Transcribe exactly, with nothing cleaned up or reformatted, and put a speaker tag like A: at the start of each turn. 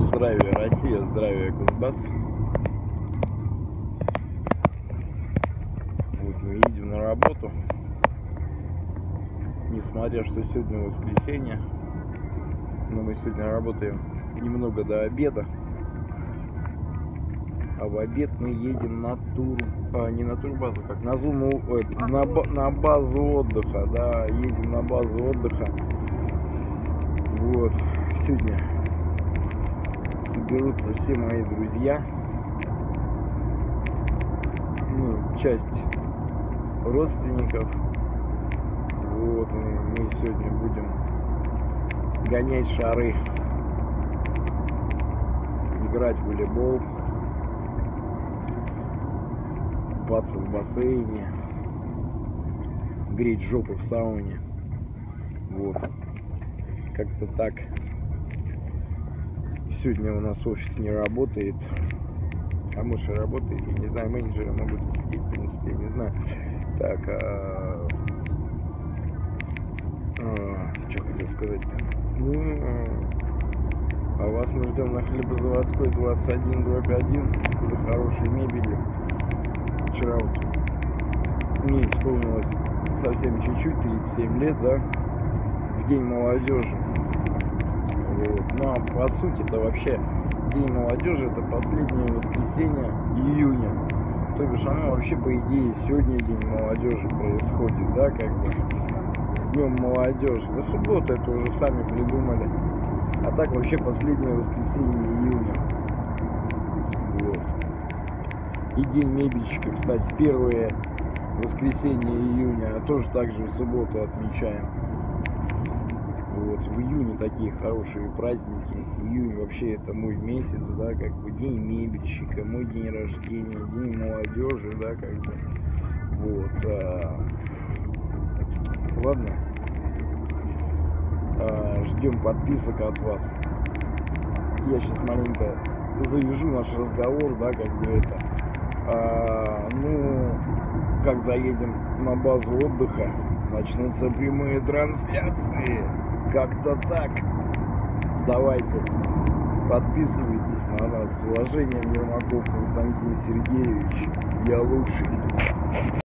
A: Здравия Россия, здравия Кузбасс. Вот мы едем на работу, несмотря что сегодня воскресенье, но мы сегодня работаем немного до обеда, а в обед мы едем на тур, а, не на турбазу, как на зону, ой, на, на базу отдыха, да, едем на базу отдыха. Вот сегодня соберутся все мои друзья, ну, часть родственников. Вот мы, мы сегодня будем гонять шары, играть в волейбол, купаться в бассейне, греть жопу в сауне. Вот, как-то так. Сегодня у нас офис не работает, а может и работает, я не знаю, менеджеры могут сидеть, в принципе, я не знаю. Так, а... А, что хотел сказать-то? Ну, а вас мы ждем на Хлебозаводской двадцать один дробь один за хорошей мебелью. Вчера вот мне исполнилось совсем чуть-чуть, тридцать семь лет, да, в День молодежи. Вот. Ну а по сути это вообще День молодежи, это последнее воскресенье июня. То бишь оно вообще по идее сегодня День молодежи происходит, да, как бы с Днем молодежи. На субботу это уже сами придумали. А так вообще последнее воскресенье июня. Вот. И День мебельщика, кстати, первое воскресенье июня, а тоже также в субботу отмечаем. Вот, в июне такие хорошие праздники. Июнь вообще это мой месяц, да, как бы день мебельщика, мой день рождения, день молодежи, да, как бы. Вот. А... Ладно. А, ждем подписок от вас. Я сейчас маленько завяжу наш разговор, да, как бы это. А, ну, как заедем на базу отдыха, начнутся прямые трансляции. Как-то так. Давайте, подписывайтесь на нас. С уважением, Ермаков Константин Сергеевич. Я лучший.